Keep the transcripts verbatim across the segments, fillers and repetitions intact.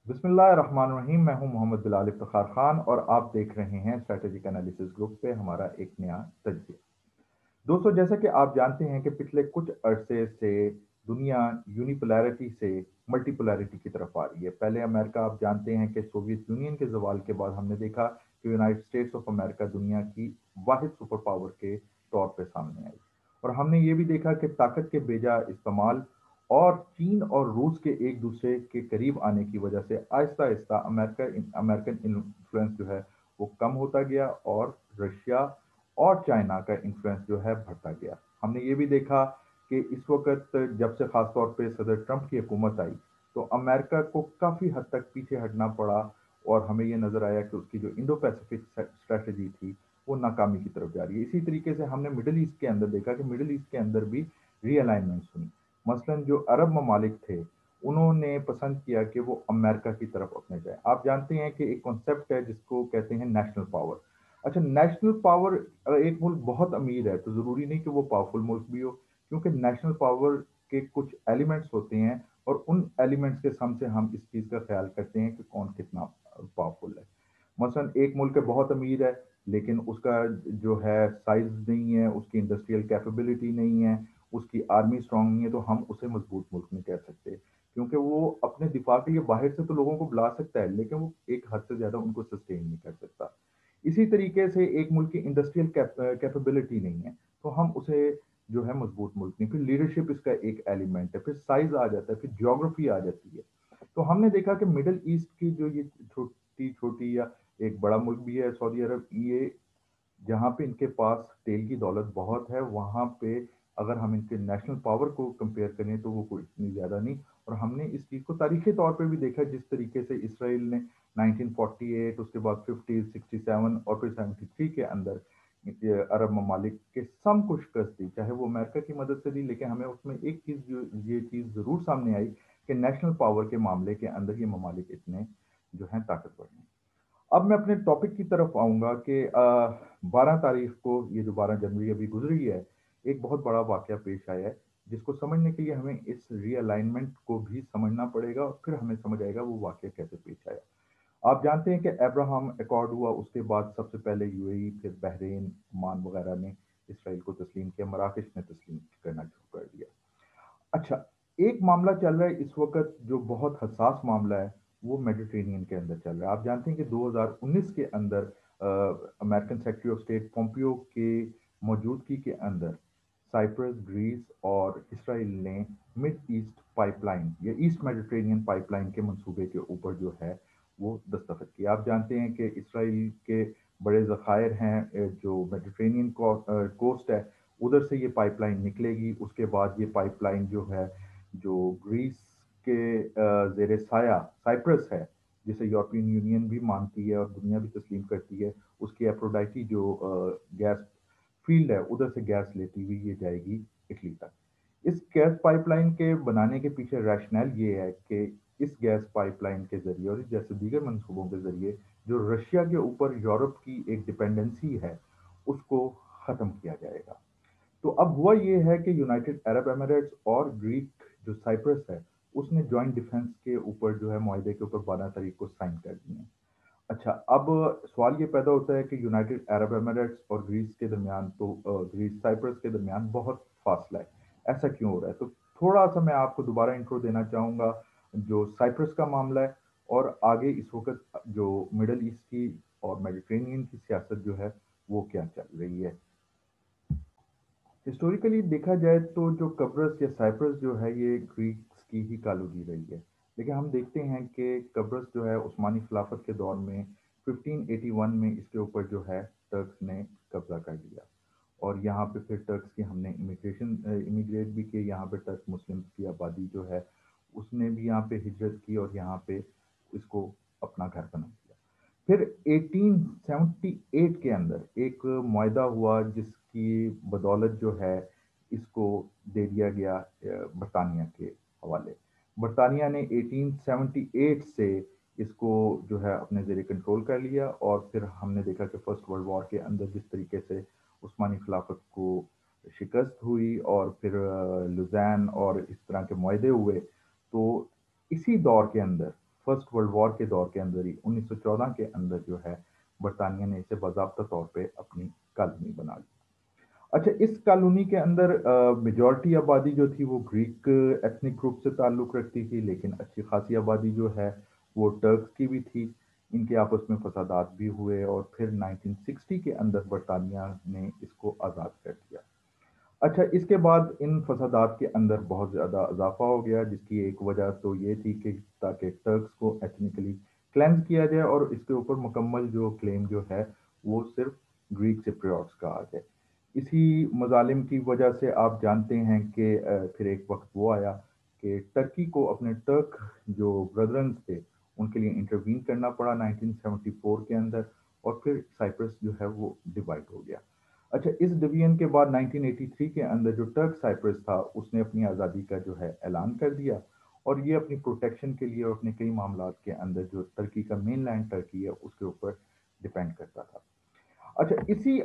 بسم اللہ الرحمن الرحیم، میں ہوں محمد بلال افتخار خان اور آپ دیکھ رہے ہیں اسٹریٹجک انالیسس گروپ پہ ہمارا ایک نیا تجزیہ۔ دوستو، جیسا کہ آپ جانتے ہیں کہ پچھلے کچھ عرصے سے دنیا یونیپولیرٹی سے ملٹی پولیرٹی کی طرف آ رہی ہے۔ پہلے امریکہ، آپ جانتے ہیں کہ سوویت یونین کے زوال کے بعد ہم نے دیکھا کہ یونائٹڈ اسٹیٹس آف امریکہ دنیا کی واحد سپر پاور کے طور پہ سامنے آئی، اور ہم نے یہ بھی دیکھا کہ طاقت کے بیجا استعمال اور چین اور روس کے ایک دوسرے کے قریب آنے کی وجہ سے آہستہ آہستہ امریکہ امریکن انفلوئنس جو ہے وہ کم ہوتا گیا، اور رشیا اور چائنا کا انفلوئنس جو ہے بڑھتا گیا۔ ہم نے یہ بھی دیکھا کہ اس وقت جب سے خاص طور پہ صدر ٹرمپ کی حکومت آئی تو امریکہ کو کافی حد تک پیچھے ہٹنا پڑا، اور ہمیں یہ نظر آیا کہ اس کی جو انڈو پیسفک اسٹریٹجی تھی وہ ناکامی کی طرف جا رہی ہے۔ اسی طریقے سے ہم نے مڈل ایسٹ کے اندر دیکھا کہ مڈل ایسٹ کے اندر بھی ری الائنمنٹس ہوئی۔ مثلاً جو عرب ممالک تھے انہوں نے پسند کیا کہ وہ امریکہ کی طرف اپنے جائیں۔ آپ جانتے ہیں کہ ایک کانسیپٹ ہے جس کو کہتے ہیں نیشنل پاور۔ اچھا، نیشنل پاور، اگر ایک ملک بہت امیر ہے تو ضروری نہیں کہ وہ پاورفل ملک بھی ہو، کیونکہ نیشنل پاور کے کچھ ایلیمنٹس ہوتے ہیں، اور ان ایلیمنٹس کے سم سے ہم اس چیز کا خیال کرتے ہیں کہ کون کتنا پاورفل ہے۔ مثلاً ایک ملک بہت امیر ہے لیکن اس کا جو ہے سائز نہیں ہے، اس کی انڈسٹریل کیپیبلٹی نہیں ہے، اس کی آرمی اسٹرانگ نہیں ہے، تو ہم اسے مضبوط ملک نہیں کہہ سکتے، کیونکہ وہ اپنے دفاع کے لیے باہر سے تو لوگوں کو بلا سکتا ہے لیکن وہ ایک حد سے زیادہ ان کو سسٹین نہیں کر سکتا۔ اسی طریقے سے ایک ملک کی انڈسٹریل کیپیبلٹی نہیں ہے تو ہم اسے جو ہے مضبوط ملک نہیں۔ پھر لیڈرشپ اس کا ایک ایلیمنٹ ہے، پھر سائز آ جاتا ہے، پھر جیوگرافی آ جاتی ہے۔ تو ہم نے دیکھا کہ مڈل ایسٹ کی جو یہ چھوٹی چھوٹی یا ایک بڑا ملک بھی ہے سعودی عرب، یہ جہاں پہ ان کے پاس تیل کی دولت بہت ہے، وہاں پہ اگر ہم ان کے نیشنل پاور کو کمپیئر کریں تو وہ کوئی اتنی زیادہ نہیں۔ اور ہم نے اس چیز کو تاریخی طور پہ بھی دیکھا، جس طریقے سے اسرائیل نے نائنٹین فورٹی ایٹ، اس کے بعد ففٹی، سکسٹی سیون اور پھر سیونٹی تھری کے اندر عرب ممالک کے سم کو شکست دی، چاہے وہ امریکہ کی مدد سے دی، لیکن ہمیں اس میں ایک چیز جو یہ چیز ضرور سامنے آئی کہ نیشنل پاور کے معاملے کے اندر یہ ممالک اتنے جو ہیں طاقتور ہیں۔ اب میں اپنے ٹاپک کی طرف آؤں گا کہ بارہ تاریخ کو، یہ جو بارہ جنوری ابھی گزری ہے، ایک بہت بڑا واقعہ پیش آیا ہے جس کو سمجھنے کے لیے ہمیں اس ری الائنمنٹ کو بھی سمجھنا پڑے گا، اور پھر ہمیں سمجھ آئے گا وہ واقعہ کیسے پیش آیا۔ آپ جانتے ہیں کہ ابراہم ایکارڈ ہوا، اس کے بعد سب سے پہلے یو اے ای، پھر بحرین، عمان وغیرہ نے اسرائیل کو تسلیم کیا، مراکش نے تسلیم کرنا شروع کر دیا۔ اچھا، ایک معاملہ چل رہا ہے اس وقت جو بہت حساس معاملہ ہے، وہ میڈیٹرینین کے اندر چل رہا ہے۔ آپ جانتے ہیں کہ دو ہزار انیس کے اندر American secretary of state Pompeo کے موجودگی کے اندر سائپرس، گریس اور اسرائیل نے مڈ ایسٹ پائپ لائن یا ایسٹ میڈیٹرینین پائپ لائن کے منصوبے کے اوپر جو ہے وہ دستخط کیا۔ آپ جانتے ہیں کہ اسرائیل کے بڑے ذخائر ہیں، جو میڈیٹرینین کوسٹ ہے ادھر سے یہ پائپ لائن نکلے گی۔ اس کے بعد یہ پائپ لائن جو ہے، جو گریس کے زیر سایہ سائپرس ہے، جسے یورپین یونین بھی مانتی ہے اور دنیا بھی تسلیم کرتی ہے، اس کی ایپروڈائٹی جو گیس فیلڈ ہے ادھر سے گیس لیتی ہوئی یہ جائے گی اٹلی تک۔ اس گیس پائپ لائن کے بنانے کے پیچھے ریشنل یہ ہے کہ اس گیس پائپ لائن کے ذریعے اور جیسے دیگر منصوبوں کے ذریعے جو رشیا کے اوپر یورپ کی ایک ڈپینڈنسی ہے اس کو ختم کیا جائے گا۔ تو اب ہوا یہ ہے کہ یونائٹڈ عرب ایمریٹس اور گریک جو سائپرس ہے اس نے جوائنٹ ڈیفنس کے اوپر جو ہے معاہدے کے اوپر بارہ تاریخ کو سائن کر دیے ہیں۔ اچھا، اب سوال یہ پیدا ہوتا ہے کہ یونائٹڈ عرب ایمریٹس اور گریس کے درمیان تو گریس سائپرس کے درمیان بہت فاصلہ ہے، ایسا کیوں ہو رہا ہے؟ تو تھوڑا سا میں آپ کو دوبارہ انٹرو دینا چاہوں گا جو سائپرس کا معاملہ ہے، اور آگے اس وقت جو مڈل ایسٹ کی اور میڈیٹرینین کی سیاست جو ہے وہ کیا چل رہی ہے۔ ہسٹوریکلی دیکھا جائے تو جو قبرص یا سائپرس جو ہے یہ گریکس کی ہی کالونی رہی ہے، لیکن ہم دیکھتے ہیں کہ قبرص جو ہے عثمانی خلافت کے دور میں ففٹین ایٹی ون میں اس کے اوپر جو ہے ٹرکس نے قبضہ کر لیا، اور یہاں پہ پھر ٹرکس کی ہم نے امیگریشن امیگریٹ بھی کی، یہاں پہ ٹرک مسلم کی آبادی جو ہے اس نے بھی یہاں پہ ہجرت کی اور یہاں پہ اس کو اپنا گھر بنا لیا۔ پھر ایٹین سیونٹی ایٹ کے اندر ایک معاہدہ ہوا جس کی بدولت جو ہے اس کو دے دیا گیا برطانیہ کے حوالے۔ برطانیہ نے ایٹین سیونٹی ایٹ سے اس کو جو ہے اپنے زیر کنٹرول کر لیا، اور پھر ہم نے دیکھا کہ فرسٹ ورلڈ وار کے اندر جس طریقے سے عثمانی خلافت کو شکست ہوئی اور پھر لوزین اور اس طرح کے معاہدے ہوئے، تو اسی دور کے اندر فرسٹ ورلڈ وار کے دور کے اندر ہی انیس سو چودہ کے اندر جو ہے برطانیہ نے اسے باضابطہ طور پہ اپنی کالونی بنا لی۔ اچھا، اس کالونی کے اندر میجورٹی آبادی جو تھی وہ گریک ایتھنک گروپ سے تعلق رکھتی تھی، لیکن اچھی خاصی آبادی جو ہے وہ ٹرکس کی بھی تھی۔ ان کے آپس میں فسادات بھی ہوئے اور پھر نائنٹین سکسٹی کے اندر برطانیہ نے اس کو آزاد کر دیا۔ اچھا، اس کے بعد ان فسادات کے اندر بہت زیادہ اضافہ ہو گیا، جس کی ایک وجہ تو یہ تھی کہ تاکہ ٹرکس کو ایتھنیکلی کلینز کیا جائے اور اس کے اوپر مکمل جو کلیم جو ہے وہ صرف گریک سپریوٹس کا آ جائے۔ اسی مظالم کی وجہ سے آپ جانتے ہیں کہ پھر ایک وقت وہ آیا کہ ٹرکی کو اپنے ٹرک جو بردرنز تھے ان کے لیے انٹروین کرنا پڑا نائنٹین سیونٹی فور کے اندر، اور پھر سائپرس جو ہے وہ ڈیوائڈ ہو گیا۔ اچھا، اس ڈویژن کے بعد نائنٹین ایٹی تھری کے اندر جو ٹرک سائپرس تھا اس نے اپنی آزادی کا جو ہے اعلان کر دیا، اور یہ اپنی پروٹیکشن کے لیے اور اپنے کئی معاملات کے اندر جو ترکی کا مین لینڈ ٹرکی ہے اس کے اوپر ڈیپینڈ کرتا تھا۔ اچھا، اسی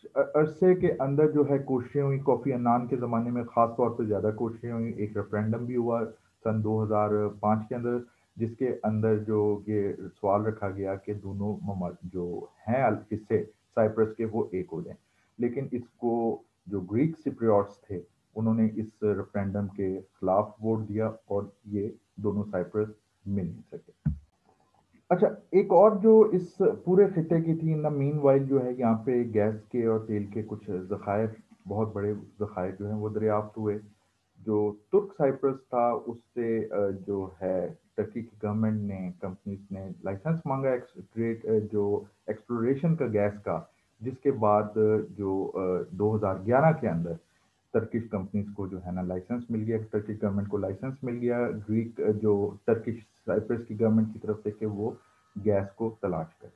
عرصے کے اندر جو ہے کوششیں ہوئی، کوفی عنان کے زمانے میں خاص طور پہ زیادہ کوششیں ہوئی، ایک ریفرینڈم بھی ہوا سن دو ہزار پانچ کے اندر، جس کے اندر جو یہ سوال رکھا گیا کہ دونوں جو ہیں حصے سائپرس کے وہ ایک ہو جائیں، لیکن اس کو جو گریک سپریوٹس تھے انہوں نے اس ریفرینڈم کے خلاف ووٹ دیا اور یہ دونوں سائپرس مل نہیں سکے۔ اچھا، ایک اور جو اس پورے خطے کی تھی، ان مین وائل جو ہے یہاں پہ گیس کے اور تیل کے کچھ ذخائر، بہت بڑے ذخائر جو ہیں وہ دریافت ہوئے۔ جو ترک سائپرس تھا اس سے جو ہے ٹرکی کی گورنمنٹ نے، کمپنیز نے لائسنس مانگا جو ایکسپلوریشن کا گیس کا، جس کے بعد جو دو ہزار گیارہ کے اندر ٹرکش کمپنیز کو جو ہے نا لائسنس مل گیا، ٹرکش گورنمنٹ کو لائسنس مل گیا گریک جو ٹرکش سائپرس کی گورنمنٹ کی طرف سے کہ وہ گیس کو تلاش کرے۔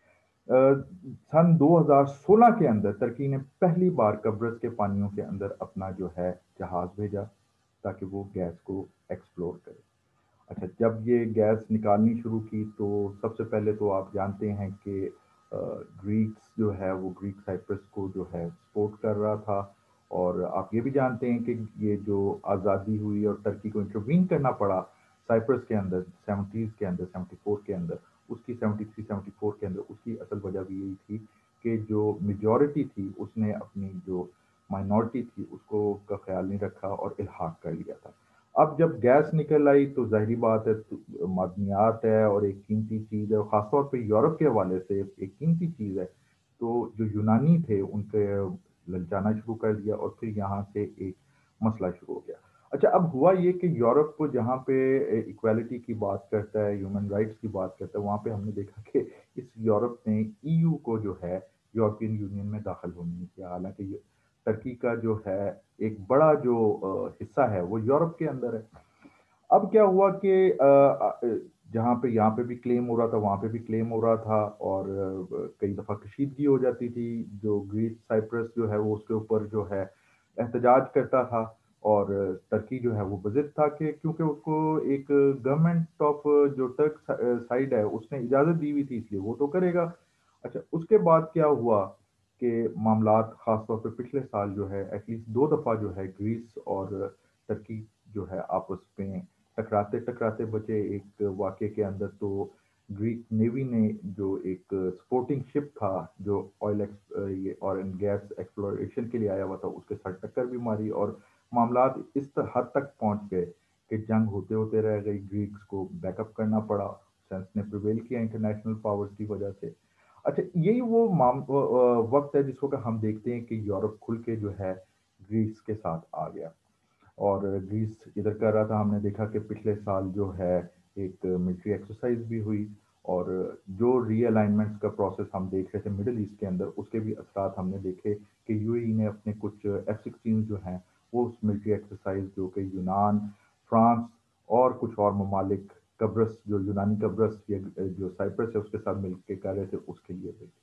سن دو ہزار سولہ کے اندر ترکی نے پہلی بار قبرص کے پانیوں کے اندر اپنا جو ہے جہاز بھیجا تاکہ وہ گیس کو ایکسپلور کرے۔ اچھا، جب یہ گیس نکالنی شروع کی تو سب سے پہلے تو آپ جانتے ہیں کہ گریکس جو ہے وہ گریک سائپرس کو جو ہے سپورٹ کر رہا تھا، اور آپ یہ بھی جانتے ہیں کہ یہ جو آزادی ہوئی اور ترکی کو انٹروین کرنا پڑا سائپرس کے اندر سیونٹیز کے اندر سیونٹی فور کے اندر، اس کی سیونٹی تھری سیونٹی فور کے اندر اس کی اصل وجہ بھی یہی تھی کہ جو میجورٹی تھی اس نے اپنی جو مائنورٹی تھی اس کو کا خیال نہیں رکھا اور الحاق کر لیا تھا۔ اب جب گیس نکل آئی تو ظاہری بات ہے معدنیات ہے اور ایک قیمتی چیز ہے، اور خاص طور پہ یورپ کے حوالے سے ایک قیمتی چیز ہے، تو جو یونانی تھے ان کے للچانا شروع کر دیا اور پھر یہاں سے ایک مسئلہ شروع ہو گیا۔ اچھا، اب ہوا یہ کہ یورپ جہاں پہ ایکویلٹی کی بات کرتا ہے، ہیومن رائٹس کی بات کرتا ہے، وہاں پہ ہم نے دیکھا کہ اس یورپ نے ای یو کو جو ہے یورپین یونین میں داخل ہونے نہیں کیا، حالانکہ یہ ترکی کا جو ہے ایک بڑا جو حصہ ہے وہ یورپ کے اندر ہے۔ اب کیا ہوا کہ جہاں پہ یہاں پہ بھی کلیم ہو رہا تھا وہاں پہ بھی کلیم ہو رہا تھا، اور کئی دفعہ کشیدگی ہو جاتی تھی، جو گریک سائپرس جو ہے وہ اس کے اوپر جو ہے احتجاج کرتا تھا، اور ترکی جو ہے وہ بضد تھا کہ کیونکہ اس کو ایک گورنمنٹ آف جو ٹرک سائڈ ہے اس نے اجازت دی ہوئی تھی اس لیے وہ تو کرے گا۔ اچھا، اس کے بعد کیا ہوا کہ معاملات خاص طور پہ پچھلے سال جو ہے ایٹ لیسٹ دو دفعہ جو ہے گریس اور ترکی جو ہے آپس میں ٹکراتے ٹکراتے بچے۔ ایک واقعے کے اندر تو گریک نیوی نے جو ایک سپورٹنگ شپ تھا جو آئل اور گیس ایکسپلوریشن کے لیے آیا ہوا تھا اس کے ساتھ ٹکر بھی ماری، اور معاملات اس حد تک پہنچ گئے کہ جنگ ہوتے ہوتے رہ گئی، گریکس کو بیک اپ کرنا پڑا، سینس نے پریویل کیا انٹرنیشنل پاورز کی وجہ سے۔ اچھا، یہی وہ وقت ہے جس وقت ہم دیکھتے ہیں کہ یورپ کھل کے جو ہے گریس کے ساتھ آ گیا، اور گریس ادھر کر رہا تھا۔ ہم نے دیکھا کہ پچھلے سال جو ہے ایک ملٹری ایکسرسائز بھی ہوئی، اور جو ری الائنمنٹس کا پروسیس ہم دیکھ رہے تھے مڈل ایسٹ کے اندر اس کے بھی اثرات ہم نے دیکھے کہ یو اے ای نے اپنے کچھ ایف سکسٹین جو ہیں وہ اس ملٹری ایکسرسائز جو کہ یونان، فرانس اور کچھ اور ممالک قبرص جو یونانی قبرص یا جو سائپرس ہے اس کے ساتھ مل کے کر رہے تھے اس کے لیے بھی۔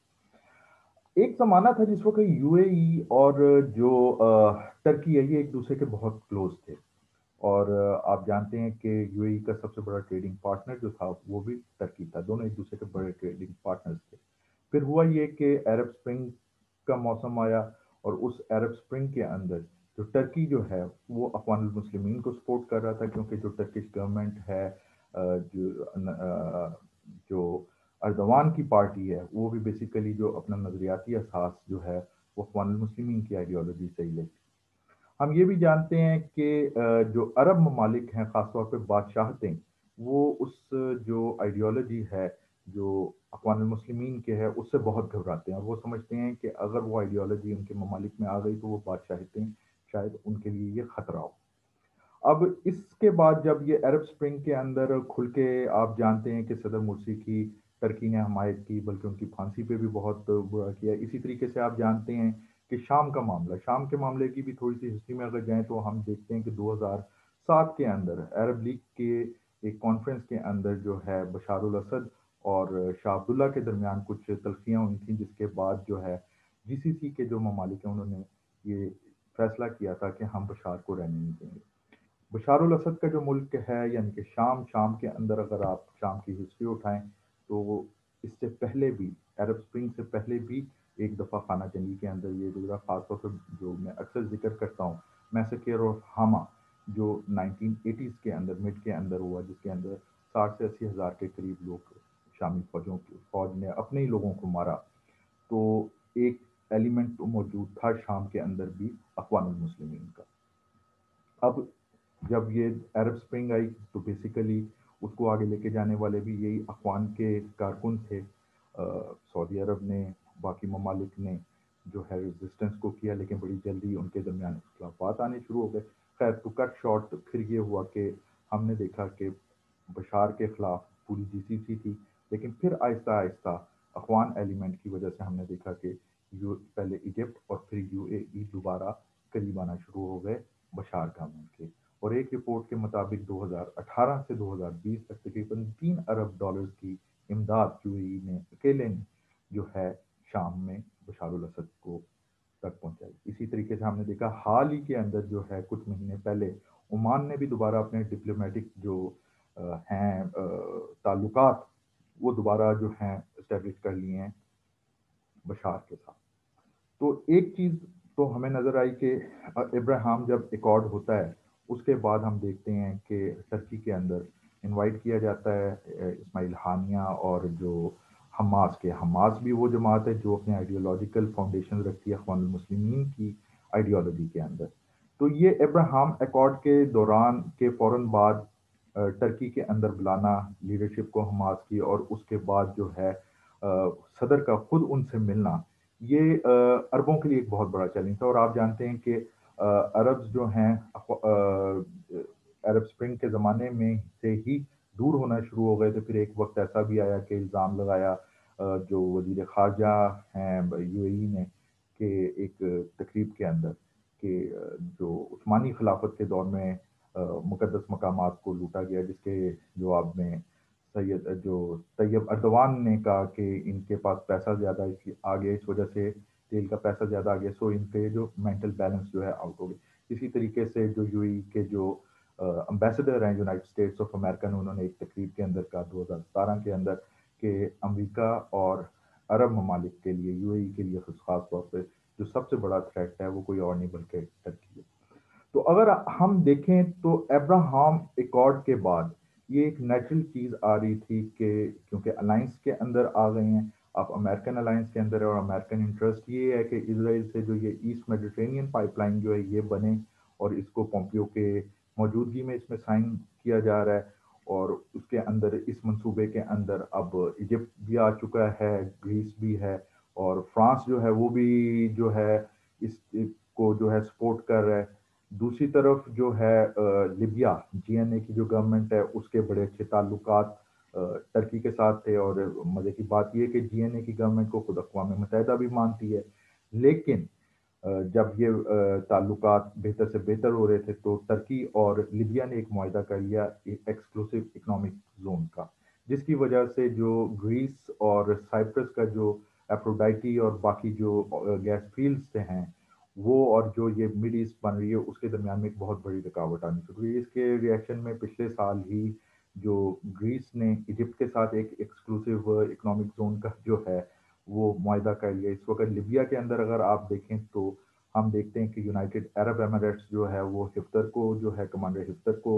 ایک زمانہ تھا جس وقت یو اے ای اور جو ترکی ہے یہ ایک دوسرے کے بہت کلوز تھے، اور آپ جانتے ہیں کہ یو اے ای کا سب سے بڑا ٹریڈنگ پارٹنر جو تھا وہ بھی ترکی تھا، دونوں ایک دوسرے کے بڑے ٹریڈنگ پارٹنرز تھے۔ پھر ہوا یہ کہ عرب اسپرنگ کا موسم آیا، اور اس عرب اسپرنگ کے اندر جو ٹرکی جو ہے وہ اخوان المسلمین کو سپورٹ کر رہا تھا، کیونکہ جو ٹرکش گورنمنٹ ہے جو جو اردوان کی پارٹی ہے وہ بھی بیسیکلی جو اپنا نظریاتی اساس جو ہے وہ اخوان المسلمین کی آئیڈیالوجی سے ہی لیتی ہے۔ ہم یہ بھی جانتے ہیں کہ جو عرب ممالک ہیں خاص طور پہ بادشاہتیں، وہ اس جو آئیڈیالوجی ہے جو اخوان المسلمین کے ہے اس سے بہت گھبراتے ہیں، اور وہ سمجھتے ہیں کہ اگر وہ آئیڈیالوجی ان کے ممالک میں آ گئی تو وہ بادشاہتیں شاید ان کے لیے یہ خطرہ ہو۔ اب اس کے بعد جب یہ عرب سپرنگ کے اندر کھل کے آپ جانتے ہیں کہ صدر مرسی کی ترکی نے حمایت کی، بلکہ ان کی پھانسی پہ بھی بہت برا کیا، اسی طریقے سے آپ جانتے ہیں کہ شام کا معاملہ، شام کے معاملے کی بھی تھوڑی سی ہسٹری میں اگر جائیں تو ہم دیکھتے ہیں کہ دو ہزار سات کے اندر عرب لیگ کے ایک کانفرنس کے اندر جو ہے بشار الاسد اور شاہ عبداللہ کے درمیان کچھ تلخیاں ہوئی تھیں، جس کے بعد جو ہے جی سی سی کے جو ممالک ہیں انہوں نے یہ فیصلہ کیا تھا کہ ہم بشار کو رہنے نہیں دیں گے۔ بشار الاسد کا جو ملک ہے یعنی کہ شام، شام کے اندر اگر آپ شام کی ہسٹری اٹھائیں تو وہ اس سے پہلے بھی، عرب سپرنگ سے پہلے بھی ایک دفعہ خانہ جنگی کے اندر یہ گزرا، خاص طور پر جو میں اکثر ذکر کرتا ہوں میسکر اور ہاما، جو نائنٹین ایٹیز کے اندر مڈ کے اندر ہوا، جس کے اندر ساٹھ سے اسی ہزار کے قریب لوگ شامی فوجوں کی فوج نے اپنے ہی لوگوں کو مارا۔ تو ایک ایلیمنٹ موجود تھا شام کے اندر بھی اخوان المسلمین کا۔ اب جب یہ عرب سپرنگ آئی تو بیسیکلی اس کو آگے لے کے جانے والے بھی یہی اخوان کے کارکن تھے۔ سعودی عرب نے، باقی ممالک نے جو ہے ریزسٹنس کو کیا، لیکن بڑی جلدی ان کے درمیان اختلافات آنے شروع ہو گئے۔ خیر ٹو کٹ شارٹ، پھر یہ ہوا کہ ہم نے دیکھا کہ بشار کے خلاف پوری جی سی سی تھی، لیکن پھر آہستہ آہستہ اخوان ایلیمنٹ کی وجہ سے ہم نے دیکھا کہ یو پہلے ایجپٹ اور پھر یو اے ای دوبارہ قریب آنا شروع ہو گئے بشار گورنمنٹ کے، اور ایک رپورٹ کے مطابق دو ہزار اٹھارہ سے دو ہزار بیس تک تقریباً تین ارب ڈالرز کی امداد یو اے ای نے اکیلے نے جو ہے شام میں بشار الاسد کو تک پہنچائی۔ اسی طریقے سے ہم نے دیکھا حال ہی کے اندر جو ہے کچھ مہینے پہلے عمان نے بھی دوبارہ اپنے ڈپلومیٹک جو ہیں تعلقات وہ دوبارہ جو ہیں اسٹیبلش کر لیے ہیں بشار کے ساتھ۔ تو ایک چیز تو ہمیں نظر آئی کہ ابراہام جب ایکارڈ ہوتا ہے اس کے بعد ہم دیکھتے ہیں کہ ترکی کے اندر انوائٹ کیا جاتا ہے اسماعیل ہانیہ اور جو حماس کے، حماس بھی وہ جماعت ہے جو اپنے آئیڈیولوجیکل فاؤنڈیشن رکھتی ہے اخوان المسلمین کی آئیڈیالوجی کے اندر۔ تو یہ ابراہام ایکارڈ کے دوران کے فوراً بعد ٹرکی کے اندر بلانا لیڈرشپ کو حماس کی، اور اس کے بعد جو ہے صدر کا خود ان سے ملنا، یہ عربوں کے لیے ایک بہت بڑا چیلنج تھا۔ اور آپ جانتے ہیں کہ عرب جو ہیں عرب سپرنگ کے زمانے میں سے ہی دور ہونا شروع ہو گئے، تو پھر ایک وقت ایسا بھی آیا کہ الزام لگایا جو وزیر خارجہ ہیں یو اے ای نے کہ ایک تقریب کے اندر کہ جو عثمانی خلافت کے دور میں مقدس مقامات کو لوٹا گیا، جس کے جواب میں سید جو طیب اردوان نے کہا کہ ان کے پاس پیسہ زیادہ آ گیا، اس وجہ سے تیل کا پیسہ زیادہ آ گیا، سو ان پہ جو مینٹل بیلنس جو ہے آؤٹ ہو گئی۔ اسی طریقے سے جو یو ای کے جو امبیسڈر ہیں یونائٹڈ اسٹیٹس آف امریکن، انہوں نے ایک تقریب کے اندر کہا دو ہزار ستارہ کے اندر کہ امریکہ اور عرب ممالک کے لیے، یو اے ای کے لیے خاص طور پہ جو سب سے بڑا تھریٹ ہے وہ کوئی اور نہیں بلکہ ٹرکی ہے۔ تو اگر ہم دیکھیں تو ابراہام ایکارڈ کے بعد یہ ایک نیچرل چیز آ رہی تھی کہ کیونکہ الائنس کے اندر آ گئے ہیں آپ، امریکن الائنس کے اندر ہے، اور امریکن انٹرسٹ یہ ہے کہ اسرائیل سے جو یہ ایسٹ میڈیٹرینین پائپ لائن جو ہے یہ بنے، اور اس کو پومپیو کے موجودگی میں اس میں سائن کیا جا رہا ہے، اور اس کے اندر اس منصوبے کے اندر اب ایجپٹ بھی آ چکا ہے، گریس بھی ہے، اور فرانس جو ہے وہ بھی جو ہے اس کو جو ہے سپورٹ کر رہا ہے۔ دوسری طرف جو ہے لیبیا جی این اے کی جو گورنمنٹ ہے اس کے بڑے اچھے تعلقات ترکی کے ساتھ تھے، اور مزے کی بات یہ کہ جی این اے کی گورنمنٹ کو خود اقوام متحدہ بھی مانتی ہے، لیکن جب یہ تعلقات بہتر سے بہتر ہو رہے تھے تو ٹرکی اور لیبیا نے ایک معاہدہ کر لیا ایکسکلوسو اکنامک زون کا، جس کی وجہ سے جو گریس اور سائپرس کا جو ایفروڈائٹی اور باقی جو گیس فیلڈز سے ہیں وہ، اور جو یہ مڈ ایسٹ بن رہی ہے اس کے درمیان میں ایک بہت بڑی رکاوٹ آنی شروع ہوئی۔ اس کے ریئیکشن میں پچھلے سال ہی جو گریس نے ایجپٹ کے ساتھ ایک ایکسکلوسیو اکنامک زون کا جو ہے وہ معاہدہ کر لیا۔ اس وقت لیبیا کے اندر اگر آپ دیکھیں تو ہم دیکھتے ہیں کہ یونائٹڈ عرب ایمریٹس جو ہے وہ حفتر کو جو ہے کمانڈر حفتر کو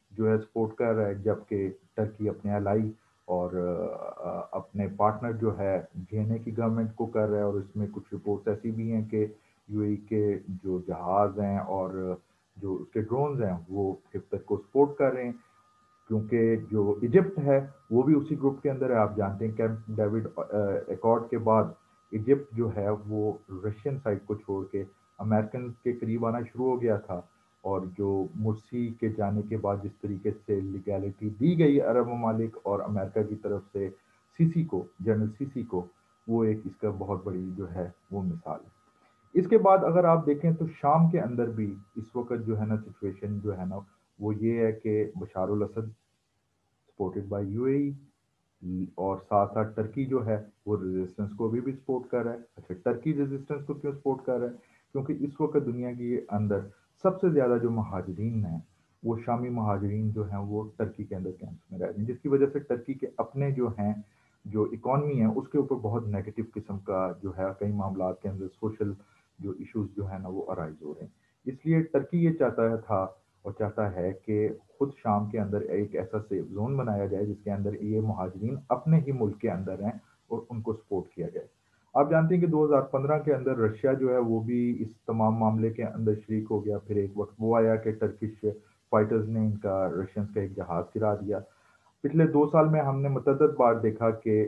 جو ہے سپورٹ کر رہا ہے، جبکہ ٹرکی اپنے الائی اور آ، اپنے پارٹنر جو ہے جی این اے کی گورنمنٹ کو کر رہا ہے، اور اس میں کچھ رپورٹس ایسی بھی ہیں کہ یو اے ای کے جو جہاز ہیں اور جو اس کے ڈرونز ہیں وہ حفتر کو سپورٹ کر رہے ہیں، کیونکہ جو ایجپٹ ہے وہ بھی اسی گروپ کے اندر ہے۔ آپ جانتے ہیں کیمپ ڈیوڈ ایکارڈ کے بعد ایجپٹ جو ہے وہ رشین سائڈ کو چھوڑ کے امریکن کے قریب آنا شروع ہو گیا تھا، اور جو مرسی کے جانے کے بعد جس طریقے سے لیگیلٹی دی گئی عرب ممالک اور امریکہ کی طرف سے سی سی کو، جنرل سی سی کو، وہ ایک اس کا بہت بڑی جو ہے وہ مثال ہے۔ اس کے بعد اگر آپ دیکھیں تو شام کے اندر بھی اس وقت جو ہے نا سچویشن جو ہے نا وہ یہ ہے کہ بشار الاسد supported by U A E, اور ساتھ ساتھ ٹرکی جو ہے وہ ریزسٹنس کو بھی بھی سپورٹ کر رہا ہے۔ اچھا، ٹرکی ریزسٹنس کو کیوں سپورٹ کر رہا ہے؟ کیونکہ اس وقت دنیا کی اندر سب سے زیادہ جو مہاجرین ہیں وہ شامی مہاجرین جو ہیں وہ ٹرکی کے اندر کیمپس میں رہ رہے ہیں، جس کی وجہ سے ٹرکی کے اپنے جو ہیں جو اکانومی ہے اس کے اوپر بہت نیگیٹو قسم کا جو ہے کئی معاملات کے اندر سوشل جو ایشوز جو ہے نا وہ ارائز ہو رہے ہیں۔ اس لیے ٹرکی یہ چاہتا تھا اور چاہتا ہے کہ خود شام کے اندر ایک ایسا سیف زون بنایا جائے جس کے اندر یہ مہاجرین اپنے ہی ملک کے اندر ہیں اور ان کو سپورٹ کیا جائے۔ آپ جانتے ہیں کہ دو ہزار پندرہ کے اندر رشیا جو ہے وہ بھی اس تمام معاملے کے اندر شریک ہو گیا، پھر ایک وقت وہ آیا کہ ٹرکش فائٹرز نے ان کا رشینز کا ایک جہاز گرا دیا۔ پچھلے دو سال میں ہم نے متعدد بار دیکھا کہ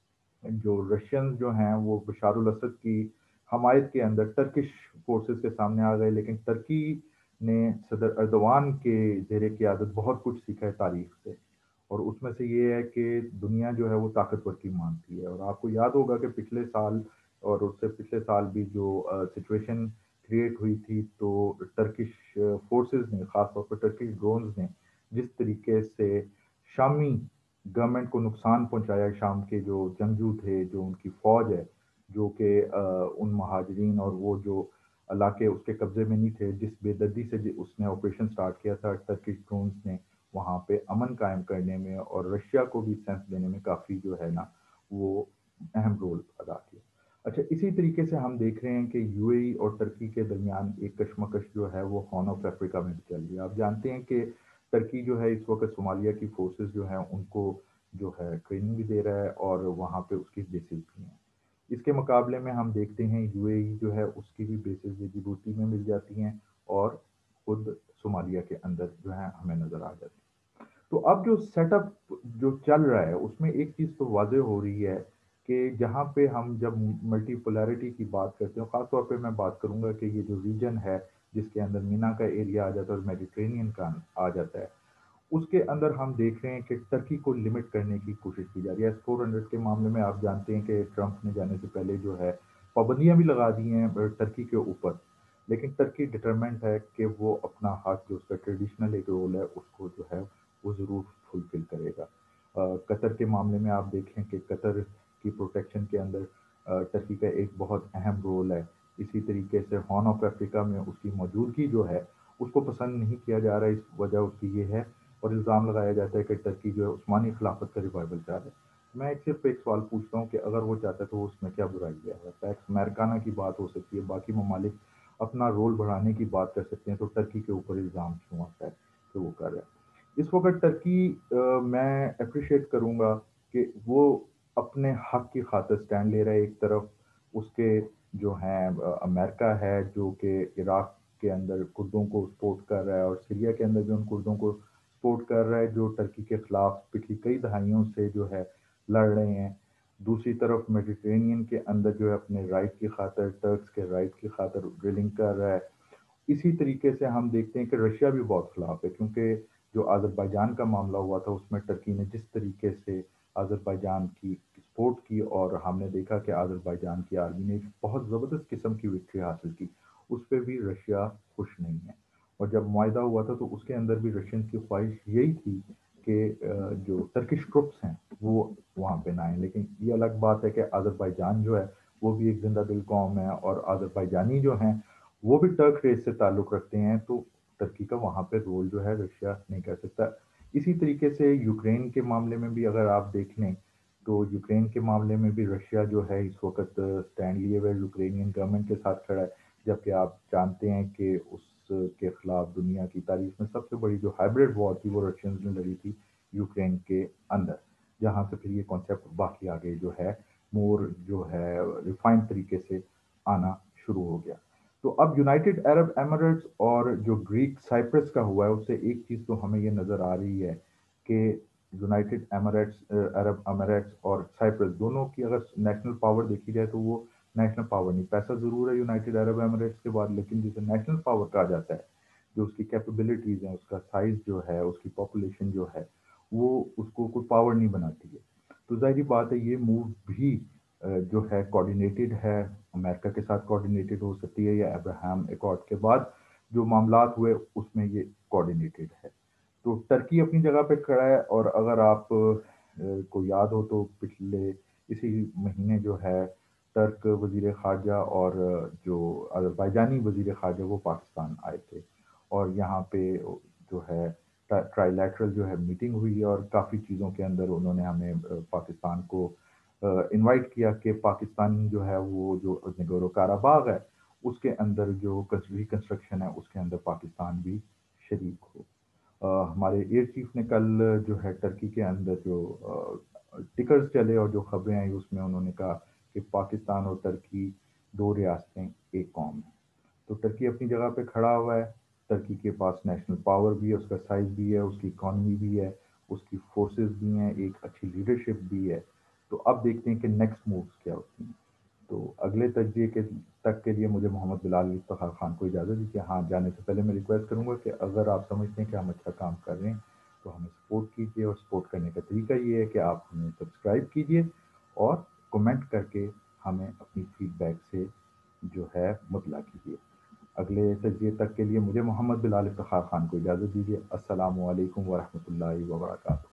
جو رشینز جو ہیں وہ بشار الاسد کی حمایت کے اندر ٹرکش فورسز کے سامنے آ گئے، لیکن ٹرکی نے صدر اردوان کے زیر قیادت بہت کچھ سیکھا ہے تاریخ سے، اور اس میں سے یہ ہے کہ دنیا جو ہے وہ طاقتور کی مانتی ہے۔ اور آپ کو یاد ہوگا کہ پچھلے سال اور اس سے پچھلے سال بھی جو سچویشن کریٹ ہوئی تھی تو ٹرکش فورسز نے، خاص طور پر ٹرکش ڈرونز نے جس طریقے سے شامی گورنمنٹ کو نقصان پہنچایا، شام کے جو جنگجو تھے، جو ان کی فوج ہے جو کہ ان مہاجرین اور وہ جو علاقے اس کے قبضے میں نہیں تھے، جس بے دردی سے اس نے آپریشن سٹارٹ کیا تھا ٹرکش ڈرونز نے وہاں پہ امن قائم کرنے میں اور رشیا کو بھی سینس دینے میں کافی جو ہے نا وہ اہم رول ادا کیا۔ اچھا، اسی طریقے سے ہم دیکھ رہے ہیں کہ یو اے ای اور ٹرکی کے درمیان ایک کشمکش جو ہے وہ ہارن آف افریقہ میں بھی چل رہی ہے۔ آپ جانتے ہیں کہ ٹرکی جو ہے اس وقت صومالیہ کی فورسز جو ہیں ان کو جو ہے ٹریننگ بھی دے رہا ہے اور وہاں پہ اس کی بیسز بھی ہیں۔ اس کے مقابلے میں ہم دیکھتے ہیں یو اے ای جو ہے اس کی بھی بیسز جبوتی میں مل جاتی ہیں اور خود صومالیہ کے اندر جو ہے ہمیں نظر آ جاتی ہے۔ تو اب جو سیٹ اپ جو چل رہا ہے اس میں ایک چیز تو واضح ہو رہی ہے کہ جہاں پہ ہم جب ملٹی پولیرٹی کی بات کرتے ہیں، خاص طور پہ میں بات کروں گا کہ یہ جو ریجن ہے جس کے اندر مینا کا ایریا آ جاتا ہے اور میڈیٹرینین کا آ جاتا ہے، اس کے اندر ہم دیکھ رہے ہیں کہ ٹرکی کو لمٹ کرنے کی کوشش کی جا رہی ہے۔ ایس فور ہنڈریڈ کے معاملے میں آپ جانتے ہیں کہ ٹرمپ نے جانے سے پہلے جو ہے پابندیاں بھی لگا دی ہیں ٹرکی کے اوپر، لیکن ٹرکی ڈٹرمنٹ ہے کہ وہ اپنا حق جو اس کا ٹریڈیشنل ایک رول ہے اس کو جو ہے وہ ضرور فلفل کرے گا۔ قطر کے معاملے میں آپ دیکھیں کہ قطر کی پروٹیکشن کے اندر ٹرکی کا ایک بہت اہم رول ہے۔ اسی طریقے سے ہارن آف افریقہ میں اس کی موجودگی جو ہے اس کو پسند نہیں کیا جا رہا ہے، اس وجہ اس کی یہ ہے، اور الزام لگایا جاتا ہے کہ ٹرکی جو ہے عثمانی خلافت کا ریوائول چاہ رہا ہے۔ میں ایک صرف ایک سوال پوچھتا ہوں کہ اگر وہ چاہتا ہے تو اس میں کیا برائی ہے؟ پیکس امیرکانہ کی بات ہو سکتی ہے، باقی ممالک اپنا رول بڑھانے کی بات کر سکتے ہیں، تو ٹرکی کے اوپر الزام کیوں آتا ہے کہ وہ کر رہا ہے؟ اس وقت ٹرکی میں اپریشیٹ کروں گا کہ وہ اپنے حق کی خاطر سٹینڈ لے رہا ہے۔ ایک طرف اس کے جو ہیں امریکہ ہے جو کہ عراق کے اندر کردوں کو سپورٹ کر رہا ہے اور سیریا کے اندر بھی ان کردوں کو سپورٹ کر رہا ہے جو ٹرکی کے خلاف پچھلی کئی دہائیوں سے جو ہے لڑ رہے ہیں۔ دوسری طرف میڈیٹرینین کے اندر جو ہے اپنے رائٹ کی خاطر، ٹرکس کے رائٹ کی خاطر ڈرلنگ کر رہا ہے۔ اسی طریقے سے ہم دیکھتے ہیں کہ رشیا بھی بہت خلاف ہے، کیونکہ جو آذربائیجان کا معاملہ ہوا تھا اس میں ٹرکی نے جس طریقے سے آذربائیجان کی سپورٹ کی، اور ہم نے دیکھا کہ آذربائیجان کی آرمی نے ایک بہت زبردست قسم کی وکٹری حاصل کی، اس پہ بھی رشیا خوش نہیں ہے۔ اور جب معاہدہ ہوا تھا تو اس کے اندر بھی رشین کی خواہش یہی تھی کہ جو ٹرکش ٹروپس ہیں وہ وہاں پہ نہ آئیں، لیکن یہ الگ بات ہے کہ آذربائیجان جو ہے وہ بھی ایک زندہ دل قوم ہے اور آذربائیجانی جو ہیں وہ بھی ٹرک ریس سے تعلق رکھتے ہیں، تو ٹرکی کا وہاں پہ رول جو ہے رشیا نہیں کر سکتا۔ اسی طریقے سے یوکرین کے معاملے میں بھی اگر آپ دیکھ لیں تو یوکرین کے معاملے میں بھی رشیا جو ہے اس وقت سٹینڈ لیے ہوئے یوکرینین گورنمنٹ کے ساتھ کھڑا ہے، جبکہ آپ جانتے ہیں کہ اس کے خلاف دنیا کی تاریخ میں سب سے بڑی جو ہائبرڈ وار تھی وہ رشینز نے لڑی تھی یوکرین کے اندر، جہاں سے پھر یہ کانسیپٹ باقی آگے جو ہے مور جو ہے ریفائنڈ طریقے سے آنا شروع ہو گیا۔ تو اب یونائٹڈ عرب ایمریٹس اور جو گریک سائپرس کا ہوا ہے اس سے ایک چیز تو ہمیں یہ نظر آ رہی ہے کہ یونائٹڈ ایمریٹس عرب ایمریٹس اور سائپرس دونوں کی اگر نیشنل پاور دیکھی جائے تو وہ نیشنل پاور نہیں، پیسہ ضرور ہے یونائٹڈ عرب ایمریٹس کے بعد، لیکن جسے نیشنل پاور کہا جاتا ہے، جو اس کی کیپیبلٹیز ہیں، اس کا سائز جو ہے، اس کی پاپولیشن جو ہے، وہ اس کو کوئی پاور نہیں بناتی ہے۔ تو ظاہری بات ہے یہ موو بھی جو ہے کوآرڈینیٹڈ ہے، امریکہ کے ساتھ کوآرڈینیٹڈ ہو سکتی ہے یا ابراہیم ایکارڈ کے بعد جو معاملات ہوئے اس میں یہ کوآرڈینیٹڈ ہے۔ تو ٹرکی اپنی جگہ پہ کھڑا ہے، اور اگر آپ کو یاد ہو تو پچھلے اسی مہینے جو ہے ترک وزیر خارجہ اور جو آذربائیجانی وزیر خارجہ وہ پاکستان آئے تھے، اور یہاں پہ جو ہے ٹرائی لیٹرل جو ہے میٹنگ ہوئی ہے، اور کافی چیزوں کے اندر انہوں نے ہمیں پاکستان کو انوائٹ کیا کہ پاکستان جو ہے وہ جو نگورو کاراباغ ہے اس کے اندر جو ریکنسٹرکشن ہے اس کے اندر پاکستان بھی شریک ہو۔ آ، ہمارے ایئر چیف نے کل جو ہے ٹرکی کے اندر جو ٹکرز چلے اور جو خبریں آئی اس میں انہوں نے کہا کہ پاکستان اور ترکی دو ریاستیں ایک قوم ہیں۔ تو ٹرکی اپنی جگہ پہ کھڑا ہوا ہے، ترکی کے پاس نیشنل پاور بھی ہے، اس کا سائز بھی ہے، اس کی اکانومی بھی ہے، اس کی فورسز بھی ہیں، ایک اچھی لیڈرشپ بھی ہے۔ تو اب دیکھتے ہیں کہ نیکسٹ مووز کیا ہوتی ہیں۔ تو اگلے تجزیے کے تک کے لیے مجھے محمد بلال افتخار خان کو اجازت دیجیے۔ ہاں، جانے سے پہلے میں ریکویسٹ کروں گا کہ اگر آپ سمجھتے ہیں کہ ہم اچھا کام کر رہے ہیں تو ہمیں سپورٹ کیجیے، اور سپورٹ کرنے کا طریقہ یہ ہے کہ آپ ہمیں سبسکرائب کیجیے اور کمنٹ کر کے ہمیں اپنی فیڈ بیک سے جو ہے مطلع کیجیے۔ اگلے تجزیے تک کے لیے مجھے محمد بلال افتخار خان کو اجازت دیجیے۔ السلام علیکم ورحمۃ اللہ وبرکاتہ۔